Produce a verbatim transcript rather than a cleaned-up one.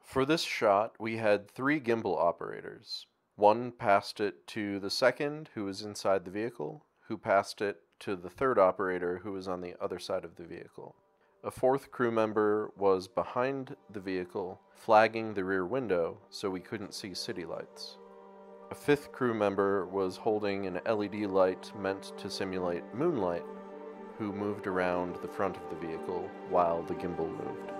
For this shot, we had three gimbal operators. One passed it to the second, who was inside the vehicle, who passed it to the third operator, who was on the other side of the vehicle. A fourth crew member was behind the vehicle, flagging the rear window so we couldn't see city lights. A fifth crew member was holding an L E D light meant to simulate moonlight, who moved around the front of the vehicle while the gimbal moved.